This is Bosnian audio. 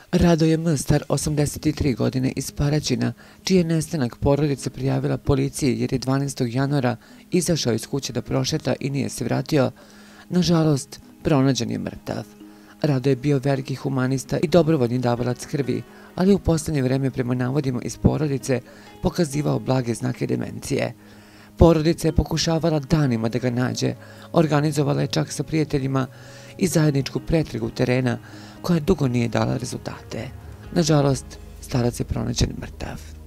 Radoje M., star 83 godine iz Paraćina, čiji je nestanak porodica prijavila policiji jer je 12. januara izašao iz kuće da prošeta i nije se vratio, nažalost, pronađen je mrtav. Radoje je bio veliki humanista i dobrovoljni davalac krvi, ali u poslednje vreme prema navodima iz porodice pokazivao blage znake demencije. Porodica je pokušavala danima da ga nađe, organizovala je čak sa prijateljima i zajedničku pretragu terena koja dugo nije dala rezultate. Nažalost, starac je pronađen mrtav.